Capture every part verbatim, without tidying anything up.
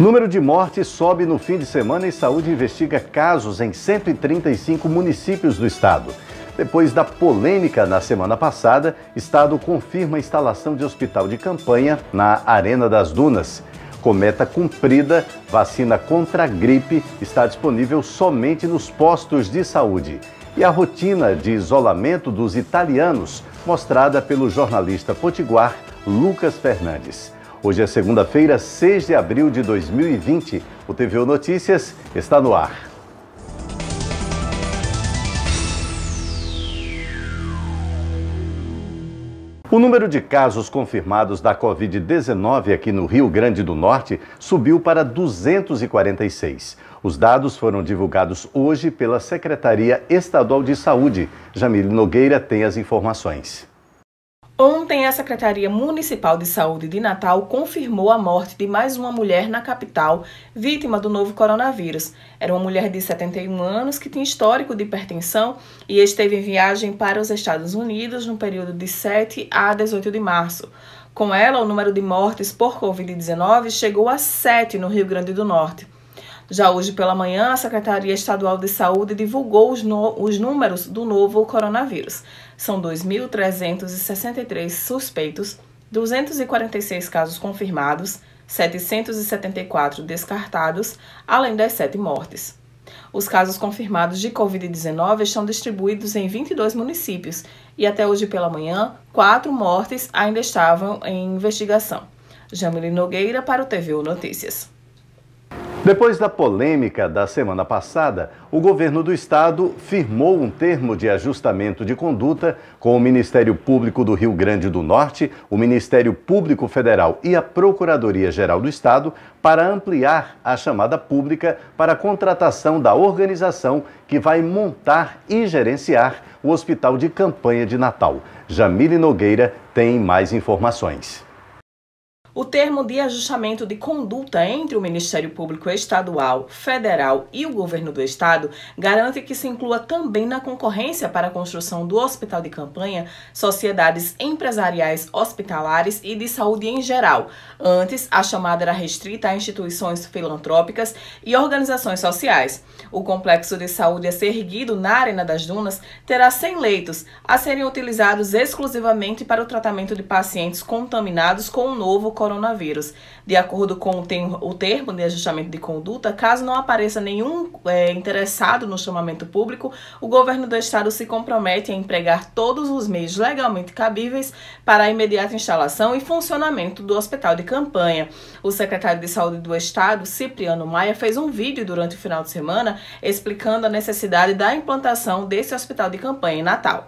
Número de mortes sobe no fim de semana e Saúde investiga casos em cento e trinta e cinco municípios do estado. Depois da polêmica na semana passada, o estado confirma a instalação de hospital de campanha na Arena das Dunas. Com meta cumprida, vacina contra a gripe está disponível somente nos postos de saúde. E a rotina de isolamento dos italianos, mostrada pelo jornalista potiguar Lucas Fernandes. Hoje é segunda-feira, seis de abril de dois mil e vinte. O T V O Notícias está no ar. O número de casos confirmados da covid dezenove aqui no Rio Grande do Norte subiu para duzentos e quarenta e seis. Os dados foram divulgados hoje pela Secretaria Estadual de Saúde. Jamile Nogueira tem as informações. Ontem, a Secretaria Municipal de Saúde de Natal confirmou a morte de mais uma mulher na capital, vítima do novo coronavírus. Era uma mulher de setenta e um anos que tinha histórico de hipertensão e esteve em viagem para os Estados Unidos no período de sete a dezoito de março. Com ela, o número de mortes por covid dezenove chegou a sete no Rio Grande do Norte. Já hoje pela manhã, a Secretaria Estadual de Saúde divulgou os, no, os números do novo coronavírus. São dois mil trezentos e sessenta e três suspeitos, duzentos e quarenta e seis casos confirmados, setecentos e setenta e quatro descartados, além das sete mortes. Os casos confirmados de covid dezenove estão distribuídos em vinte e dois municípios e até hoje pela manhã, quatro mortes ainda estavam em investigação. Jamile Nogueira para o T V O Notícias. Depois da polêmica da semana passada, o governo do estado firmou um termo de ajustamento de conduta com o Ministério Público do Rio Grande do Norte, o Ministério Público Federal e a Procuradoria-Geral do Estado para ampliar a chamada pública para a contratação da organização que vai montar e gerenciar o Hospital de Campanha de Natal. Jamile Nogueira tem mais informações. O termo de ajustamento de conduta entre o Ministério Público Estadual, Federal e o Governo do Estado garante que se inclua também na concorrência para a construção do Hospital de Campanha sociedades empresariais hospitalares e de saúde em geral. Antes, a chamada era restrita a instituições filantrópicas e organizações sociais. O complexo de saúde a ser erguido na Arena das Dunas terá cem leitos a serem utilizados exclusivamente para o tratamento de pacientes contaminados com o novo coronavírus. De acordo com o termo, o termo de ajustamento de conduta, caso não apareça nenhum é, interessado no chamamento público, o governo do estado se compromete a empregar todos os meios legalmente cabíveis para a imediata instalação e funcionamento do hospital de campanha. O secretário de Saúde do estado, Cipriano Maia, fez um vídeo durante o final de semana explicando a necessidade da implantação desse hospital de campanha em Natal.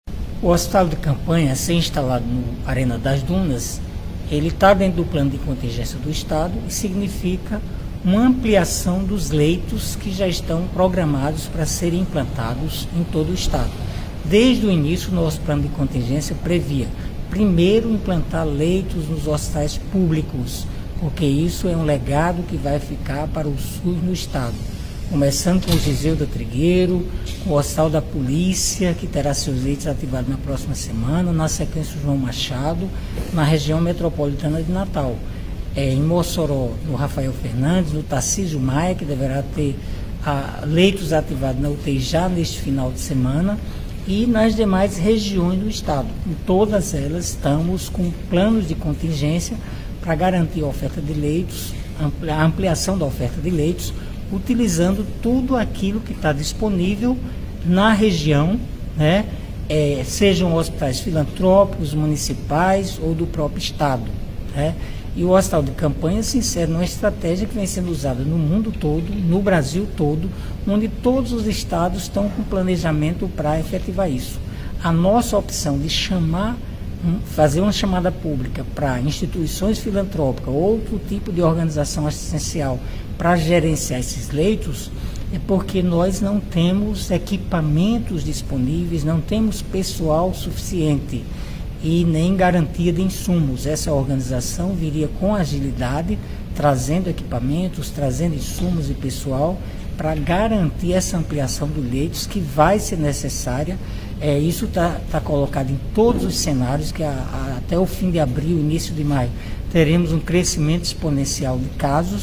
O hospital de campanha, a ser instalado no Arena das Dunas, ele está dentro do plano de contingência do Estado e significa uma ampliação dos leitos que já estão programados para serem implantados em todo o Estado. Desde o início, o nosso plano de contingência previa, primeiro, implantar leitos nos hospitais públicos, porque isso é um legado que vai ficar para o SUS no Estado. Começando com o Giseuda Trigueiro, com o Hospital da Polícia, que terá seus leitos ativados na próxima semana, na sequência o João Machado, na região metropolitana de Natal. É, em Mossoró, no Rafael Fernandes, no Tarcísio Maia, que deverá ter ah, leitos ativados na U T I já neste final de semana, e nas demais regiões do estado. Em todas elas estamos com planos de contingência para garantir a oferta de leitos, a ampliação da oferta de leitos, utilizando tudo aquilo que está disponível na região, né? É, sejam hospitais filantrópicos, municipais ou do próprio Estado, né? E o hospital de campanha se insere numa estratégia que vem sendo usada no mundo todo, no Brasil todo, onde todos os estados estão com planejamento para efetivar isso. A nossa opção de chamar, fazer uma chamada pública para instituições filantrópicas, outro tipo de organização assistencial para gerenciar esses leitos, é porque nós não temos equipamentos disponíveis, não temos pessoal suficiente e nem garantia de insumos. Essa organização viria com agilidade, trazendo equipamentos, trazendo insumos e pessoal para garantir essa ampliação dos leitos que vai ser necessária. É, isso está tá colocado em todos os cenários, que a, a, até o fim de abril, início de maio, teremos um crescimento exponencial de casos,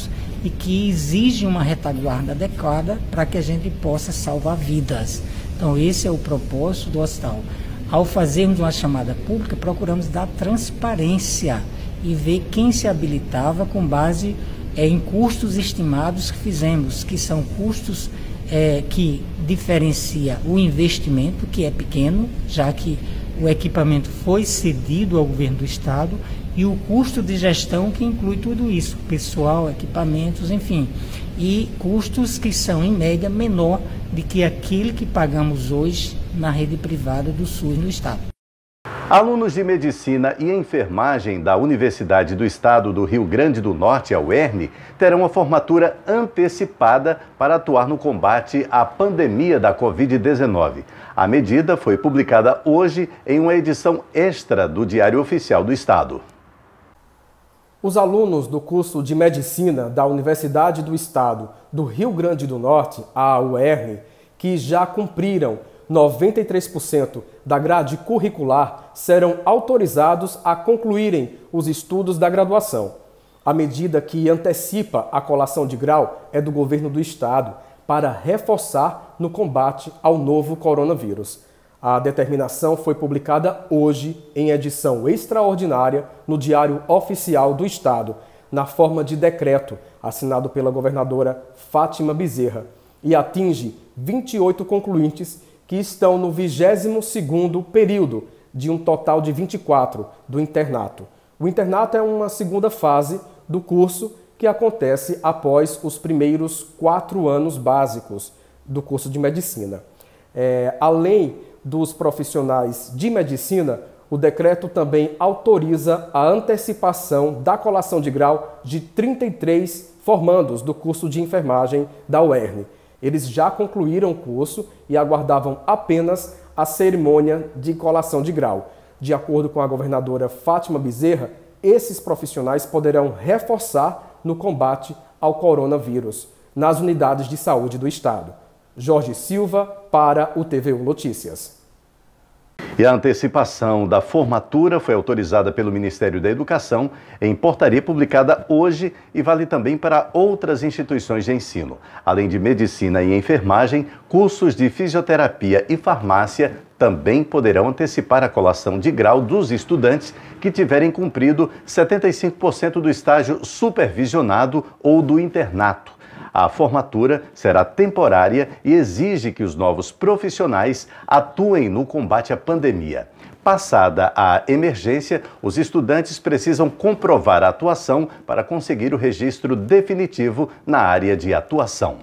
e que exige uma retaguarda adequada para que a gente possa salvar vidas. Então esse é o propósito do hospital. Ao fazermos uma chamada pública, procuramos dar transparência e ver quem se habilitava com base é, em custos estimados que fizemos, que são custos é, que diferencia o investimento, que é pequeno, já que o equipamento foi cedido ao governo do estado, e o custo de gestão, que inclui tudo isso, pessoal, equipamentos, enfim, e custos que são, em média, menor do que aquele que pagamos hoje na rede privada do SUS no estado. Alunos de Medicina e Enfermagem da Universidade do Estado do Rio Grande do Norte, a U E R N, terão uma formatura antecipada para atuar no combate à pandemia da covid dezenove. A medida foi publicada hoje em uma edição extra do Diário Oficial do Estado. Os alunos do curso de Medicina da Universidade do Estado do Rio Grande do Norte, a U E R N, que já cumpriram noventa e três por cento da grade curricular, serão autorizados a concluírem os estudos da graduação. A medida que antecipa a colação de grau é do governo do estado para reforçar no combate ao novo coronavírus. A determinação foi publicada hoje em edição extraordinária no Diário Oficial do Estado, na forma de decreto assinado pela governadora Fátima Bezerra, e atinge vinte e oito concluintes que estão no vigésimo segundo período de um total de vinte e quatro do internato. O internato é uma segunda fase do curso que acontece após os primeiros quatro anos básicos do curso de medicina. É, além dos profissionais de medicina, o decreto também autoriza a antecipação da colação de grau de trinta e três formandos do curso de enfermagem da U E R N. Eles já concluíram o curso e aguardavam apenas a cerimônia de colação de grau. De acordo com a governadora Fátima Bezerra, esses profissionais poderão reforçar no combate ao coronavírus nas unidades de saúde do estado. Jorge Silva, para o T V U Notícias. E a antecipação da formatura foi autorizada pelo Ministério da Educação em portaria publicada hoje e vale também para outras instituições de ensino. Além de medicina e enfermagem, cursos de fisioterapia e farmácia também poderão antecipar a colação de grau dos estudantes que tiverem cumprido setenta e cinco por cento do estágio supervisionado ou do internato. A formatura será temporária e exige que os novos profissionais atuem no combate à pandemia. Passada a emergência, os estudantes precisam comprovar a atuação para conseguir o registro definitivo na área de atuação.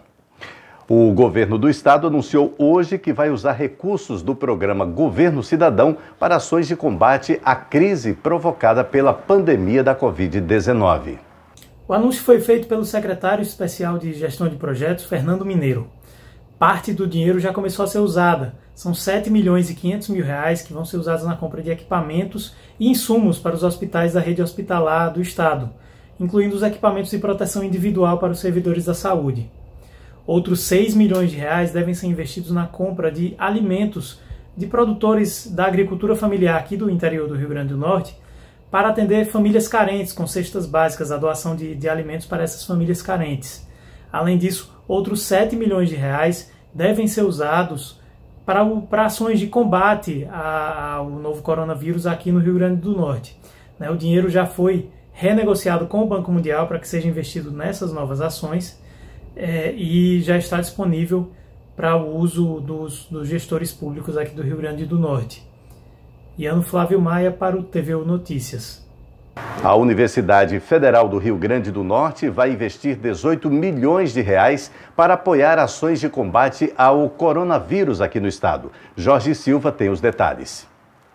O governo do estado anunciou hoje que vai usar recursos do programa Governo Cidadão para ações de combate à crise provocada pela pandemia da covid dezenove. O anúncio foi feito pelo secretário especial de Gestão de Projetos, Fernando Mineiro. Parte do dinheiro já começou a ser usada. São sete milhões e quinhentos mil reais que vão ser usados na compra de equipamentos e insumos para os hospitais da rede hospitalar do estado, incluindo os equipamentos de proteção individual para os servidores da saúde. Outros seis milhões de reais devem ser investidos na compra de alimentos de produtores da agricultura familiar aqui do interior do Rio Grande do Norte, para atender famílias carentes com cestas básicas, a doação de, de alimentos para essas famílias carentes. Além disso, outros sete milhões de reais devem ser usados para, o, para ações de combate a, ao novo coronavírus aqui no Rio Grande do Norte. Né, o dinheiro já foi renegociado com o Banco Mundial para que seja investido nessas novas ações é, e já está disponível para o uso dos, dos gestores públicos aqui do Rio Grande do Norte. Iano Flávio Maia para o T V U Notícias. A Universidade Federal do Rio Grande do Norte vai investir dezoito milhões de reais para apoiar ações de combate ao coronavírus aqui no estado. Jorge Silva tem os detalhes.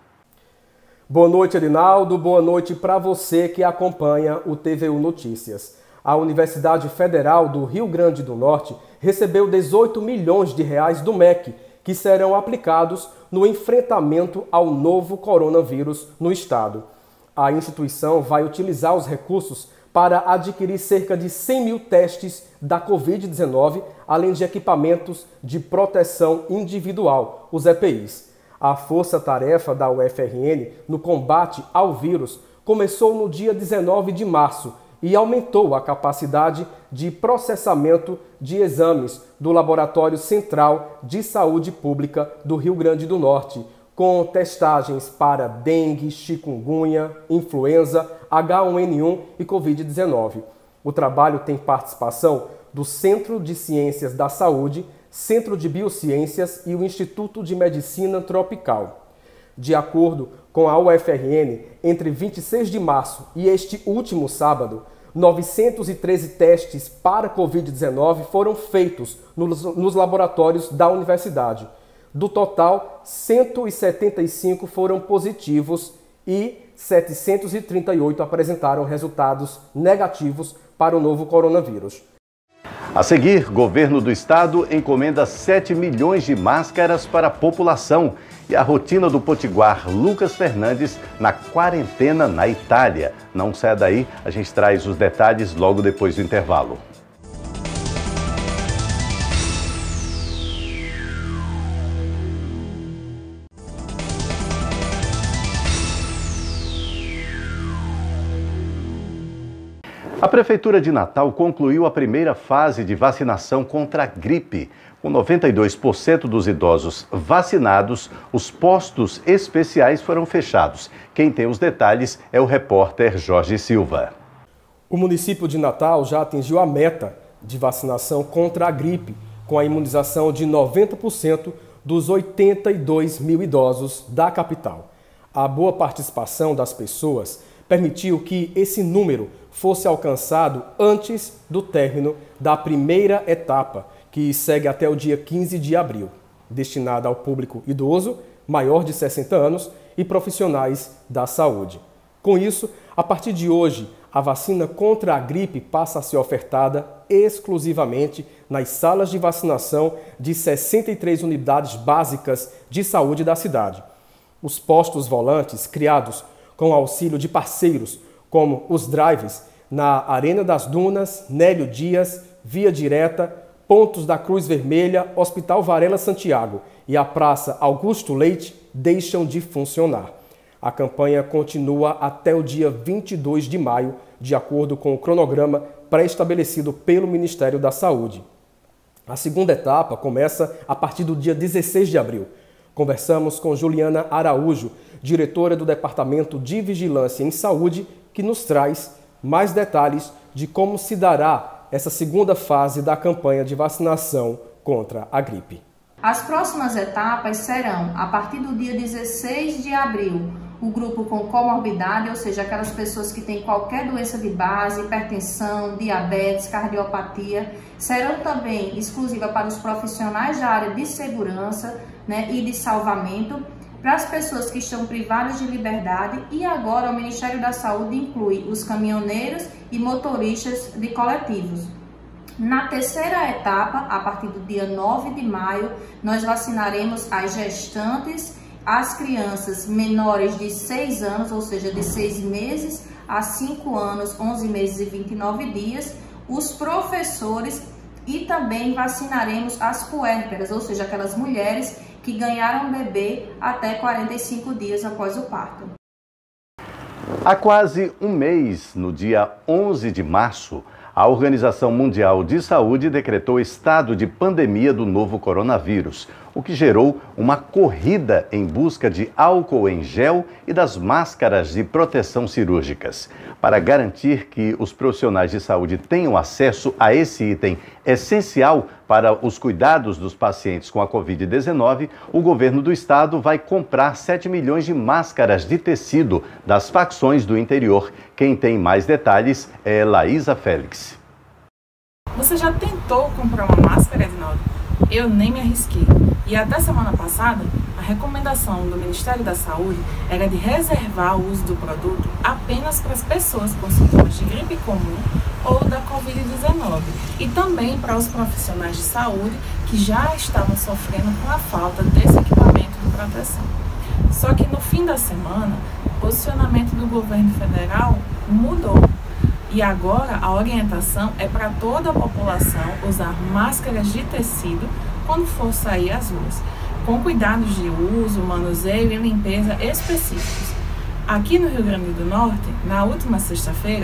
Boa noite, Edinaldo. Boa noite para você que acompanha o T V U Notícias. A Universidade Federal do Rio Grande do Norte recebeu dezoito milhões de reais do M E C, que serão aplicados no enfrentamento ao novo coronavírus no estado. A instituição vai utilizar os recursos para adquirir cerca de cem mil testes da covid dezenove, além de equipamentos de proteção individual, os E P Is. A força-tarefa da U F R N no combate ao vírus começou no dia dezenove de março e aumentou a capacidade de processamento de exames do Laboratório Central de Saúde Pública do Rio Grande do Norte, com testagens para dengue, chikungunya, influenza, H um N um e covid dezenove. O trabalho tem participação do Centro de Ciências da Saúde, Centro de Biociências e o Instituto de Medicina Tropical. De acordo com a U F R N, entre vinte e seis de março e este último sábado, novecentos e treze testes para covid dezenove foram feitos nos, nos laboratórios da universidade. Do total, cento e setenta e cinco foram positivos e setecentos e trinta e oito apresentaram resultados negativos para o novo coronavírus. A seguir, governo do estado encomenda sete milhões de máscaras para a população e a rotina do potiguar Lucas Fernandes na quarentena na Itália. Não saia daí, a gente traz os detalhes logo depois do intervalo. A Prefeitura de Natal concluiu a primeira fase de vacinação contra a gripe. Com noventa e dois por cento dos idosos vacinados, os postos especiais foram fechados. Quem tem os detalhes é o repórter Jorge Silva. O município de Natal já atingiu a meta de vacinação contra a gripe, com a imunização de noventa por cento dos oitenta e dois mil idosos da capital. A boa participação das pessoas permitiu que esse número fosse alcançado antes do término da primeira etapa, que segue até o dia quinze de abril, destinada ao público idoso, maior de sessenta anos e profissionais da saúde. Com isso, a partir de hoje, a vacina contra a gripe passa a ser ofertada exclusivamente nas salas de vacinação de sessenta e três unidades básicas de saúde da cidade. Os postos volantes, criados com auxílio de parceiros, como os drives na Arena das Dunas, Nélio Dias, Via Direta, Pontos da Cruz Vermelha, Hospital Varela Santiago e a Praça Augusto Leite, deixam de funcionar. A campanha continua até o dia vinte e dois de maio, de acordo com o cronograma pré-estabelecido pelo Ministério da Saúde. A segunda etapa começa a partir do dia dezesseis de abril. Conversamos com Juliana Araújo, diretora do Departamento de Vigilância em Saúde, que nos traz mais detalhes de como se dará essa segunda fase da campanha de vacinação contra a gripe. As próximas etapas serão, a partir do dia dezesseis de abril, o grupo com comorbidade, ou seja, aquelas pessoas que têm qualquer doença de base, hipertensão, diabetes, cardiopatia, serão também exclusivas para os profissionais da área de segurança, né, e de salvamento, para as pessoas que estão privadas de liberdade, e agora o Ministério da Saúde inclui os caminhoneiros e motoristas de coletivos. Na terceira etapa, a partir do dia nove de maio, nós vacinaremos as gestantes, as crianças menores de seis anos, ou seja, de seis meses a cinco anos, onze meses e vinte e nove dias, os professores, e também vacinaremos as puérperas, ou seja, aquelas mulheres que ganharam bebê até quarenta e cinco dias após o parto. Há quase um mês, no dia onze de março, a Organização Mundial de Saúde decretou estado de pandemia do novo coronavírus, o que gerou uma corrida em busca de álcool em gel e das máscaras de proteção cirúrgicas. Para garantir que os profissionais de saúde tenham acesso a esse item essencial para os cuidados dos pacientes com a covid dezenove, o governo do estado vai comprar sete milhões de máscaras de tecido das facções do interior. Quem tem mais detalhes é Laísa Félix. Você já tentou comprar uma máscara, Edinaldo? Eu nem me arrisquei. E até semana passada, a recomendação do Ministério da Saúde era de reservar o uso do produto apenas para as pessoas com sintomas de gripe comum ou da covid dezenove. E também para os profissionais de saúde que já estavam sofrendo com a falta desse equipamento de proteção. Só que no fim da semana, o posicionamento do governo federal mudou. E agora a orientação é para toda a população usar máscaras de tecido quando for sair às ruas, com cuidados de uso, manuseio e limpeza específicos. Aqui no Rio Grande do Norte, na última sexta-feira,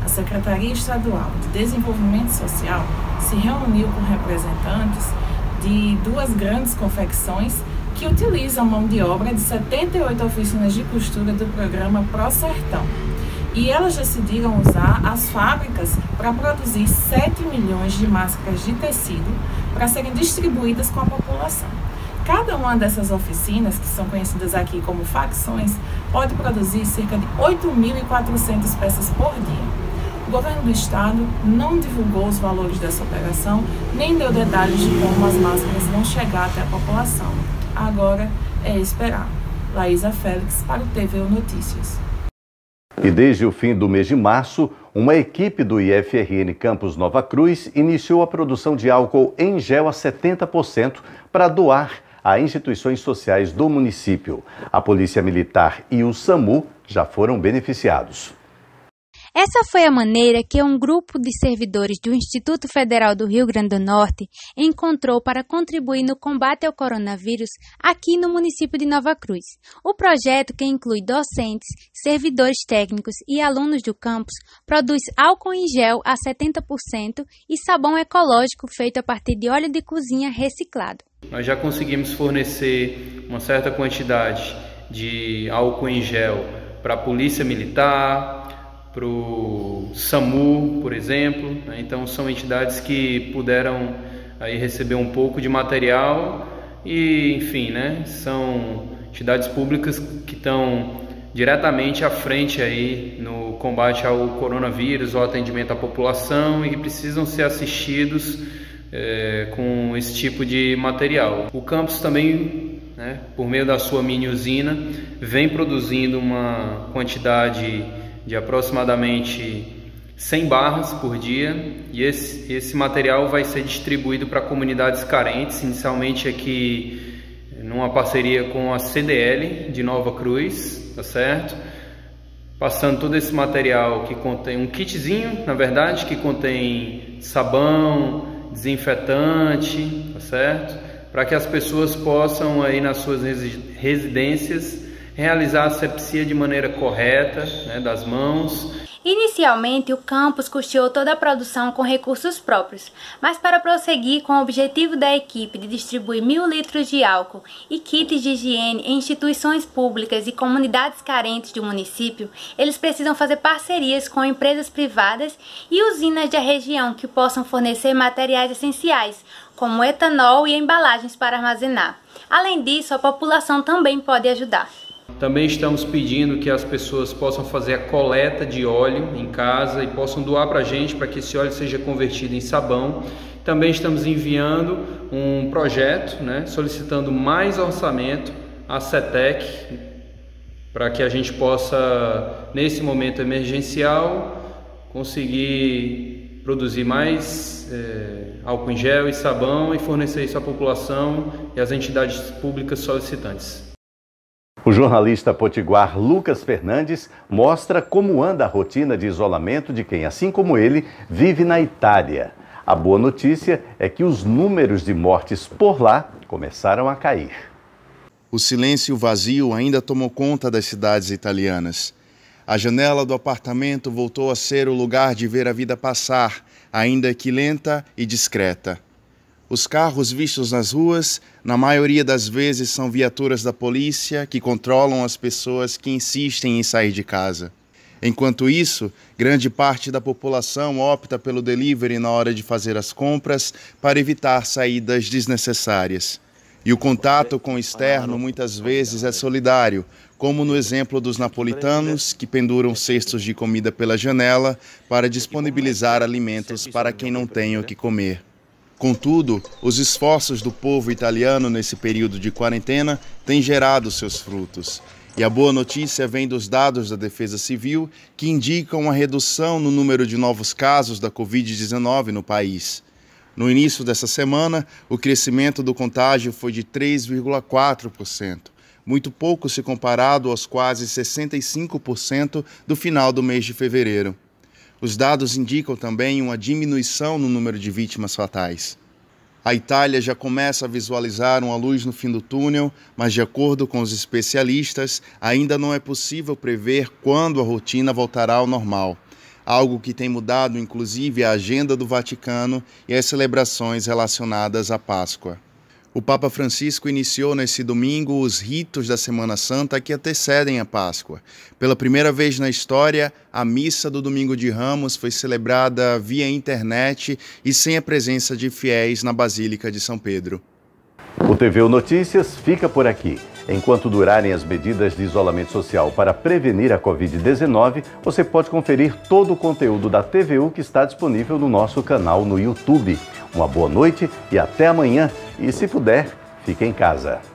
a Secretaria Estadual de Desenvolvimento Social se reuniu com representantes de duas grandes confecções que utilizam mão de obra de setenta e oito oficinas de costura do programa Pro Sertão. E elas decidiram usar as fábricas para produzir sete milhões de máscaras de tecido para serem distribuídas com a população. Cada uma dessas oficinas, que são conhecidas aqui como facções, pode produzir cerca de oito mil e quatrocentas peças por dia. O governo do estado não divulgou os valores dessa operação, nem deu detalhes de como as máscaras vão chegar até a população. Agora é esperar. Laísa Félix para o T V U Notícias. E desde o fim do mês de março, uma equipe do I F R N Campus Nova Cruz iniciou a produção de álcool em gel a setenta por cento para doar a instituições sociais do município. A Polícia Militar e o SAMU já foram beneficiados. Essa foi a maneira que um grupo de servidores do Instituto Federal do Rio Grande do Norte encontrou para contribuir no combate ao coronavírus aqui no município de Nova Cruz. O projeto, que inclui docentes, servidores técnicos e alunos do campus, produz álcool em gel a setenta por cento e sabão ecológico feito a partir de óleo de cozinha reciclado. Nós já conseguimos fornecer uma certa quantidade de álcool em gel para a Polícia Militar, para o SAMU, por exemplo, né? Então são entidades que puderam aí receber um pouco de material e, enfim, né? São entidades públicas que estão diretamente à frente aí no combate ao coronavírus, ao atendimento à população e que precisam ser assistidos é, com esse tipo de material. O campus também, né, por meio da sua mini usina, vem produzindo uma quantidade de aproximadamente cem barras por dia, e esse, esse material vai ser distribuído para comunidades carentes, inicialmente aqui numa parceria com a C D L de Nova Cruz, tá certo? Passando todo esse material que contém um kitzinho, na verdade, que contém sabão, desinfetante, tá certo? Para que as pessoas possam aí nas suas residências realizar a asepsia de maneira correta, né, das mãos. Inicialmente, o campus custeou toda a produção com recursos próprios, mas para prosseguir com o objetivo da equipe de distribuir mil litros de álcool e kits de higiene em instituições públicas e comunidades carentes do município, eles precisam fazer parcerias com empresas privadas e usinas da região que possam fornecer materiais essenciais, como etanol e embalagens para armazenar. Além disso, a população também pode ajudar. Também estamos pedindo que as pessoas possam fazer a coleta de óleo em casa e possam doar para a gente para que esse óleo seja convertido em sabão. Também estamos enviando um projeto, né, solicitando mais orçamento à CETEC para que a gente possa, nesse momento emergencial, conseguir produzir mais é, álcool em gel e sabão e fornecer isso à população e às entidades públicas solicitantes. O jornalista potiguar Lucas Fernandes mostra como anda a rotina de isolamento de quem, assim como ele, vive na Itália. A boa notícia é que os números de mortes por lá começaram a cair. O silêncio vazio ainda tomou conta das cidades italianas. A janela do apartamento voltou a ser o lugar de ver a vida passar, ainda que lenta e discreta. Os carros vistos nas ruas, na maioria das vezes, são viaturas da polícia que controlam as pessoas que insistem em sair de casa. Enquanto isso, grande parte da população opta pelo delivery na hora de fazer as compras para evitar saídas desnecessárias. E o contato com o externo muitas vezes é solidário, como no exemplo dos napolitanos que penduram cestos de comida pela janela para disponibilizar alimentos para quem não tem o que comer. Contudo, os esforços do povo italiano nesse período de quarentena têm gerado seus frutos. E a boa notícia vem dos dados da Defesa Civil, que indicam uma redução no número de novos casos da covid dezenove no país. No início dessa semana, o crescimento do contágio foi de três vírgula quatro por cento, muito pouco se comparado aos quase sessenta e cinco por cento do final do mês de fevereiro. Os dados indicam também uma diminuição no número de vítimas fatais. A Itália já começa a visualizar uma luz no fim do túnel, mas de acordo com os especialistas, ainda não é possível prever quando a rotina voltará ao normal. algo que tem mudado inclusive a agenda do Vaticano e as celebrações relacionadas à Páscoa. O Papa Francisco iniciou nesse domingo os ritos da Semana Santa que antecedem a Páscoa. Pela primeira vez na história, a missa do Domingo de Ramos foi celebrada via internet e sem a presença de fiéis na Basílica de São Pedro. O T V U Notícias fica por aqui. Enquanto durarem as medidas de isolamento social para prevenir a covid dezenove, você pode conferir todo o conteúdo da T V U que está disponível no nosso canal no YouTube. Uma boa noite e até amanhã. E se puder, fique em casa.